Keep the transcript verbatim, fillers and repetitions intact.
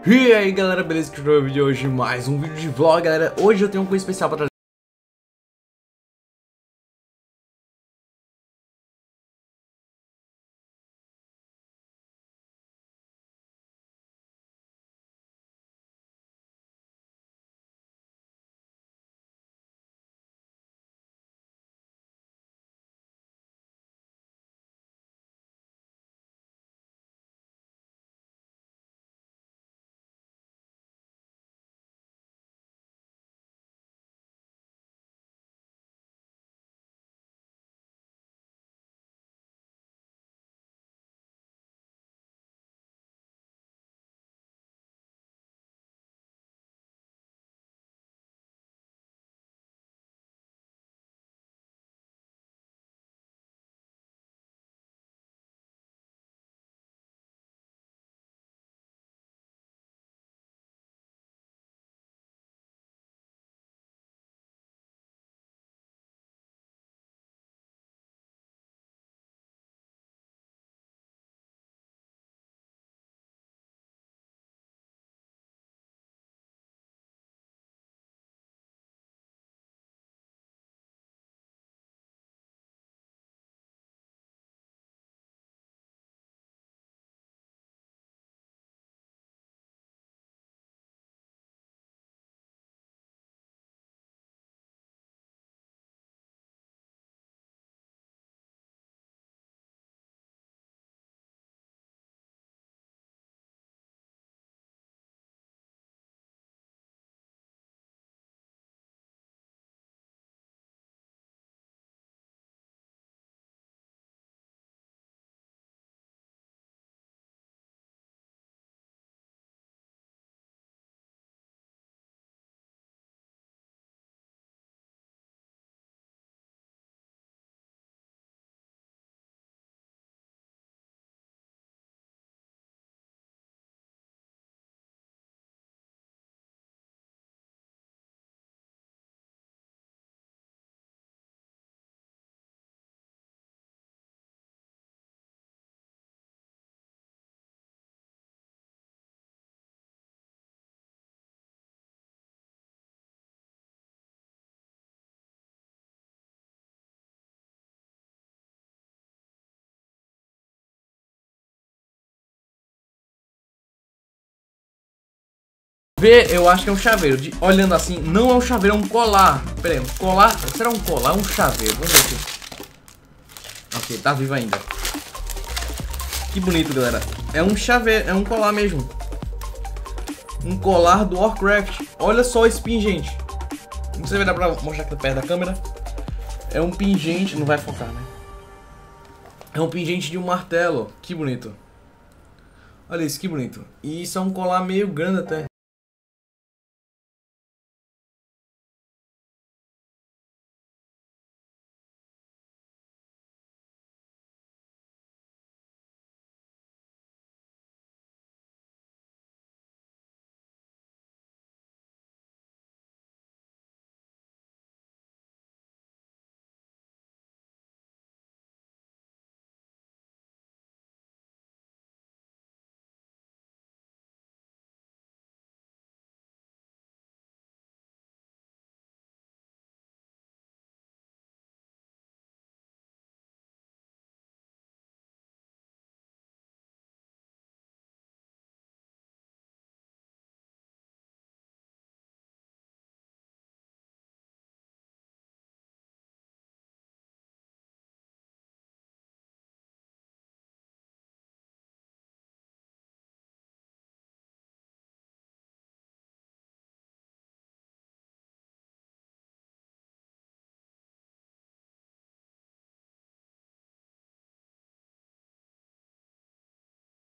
E aí galera, beleza? Que é o vídeo de hoje, mais um vídeo de vlog, galera. Hoje eu tenho uma coisa especial pra trazer. Vê, eu acho que é um chaveiro. De, olhando assim, não é um chaveiro, é um colar. Pera aí, um colar? Será um colar? É um chaveiro. Vamos ver aqui. Ok, tá vivo ainda. Que bonito, galera. É um chaveiro, é um colar mesmo. Um colar do Warcraft. Olha só esse pingente. Não sei se vai dar pra mostrar aqui perto da câmera. É um pingente, não vai focar, né? É um pingente de um martelo. Que bonito. Olha isso, que bonito. E isso é um colar meio grande até.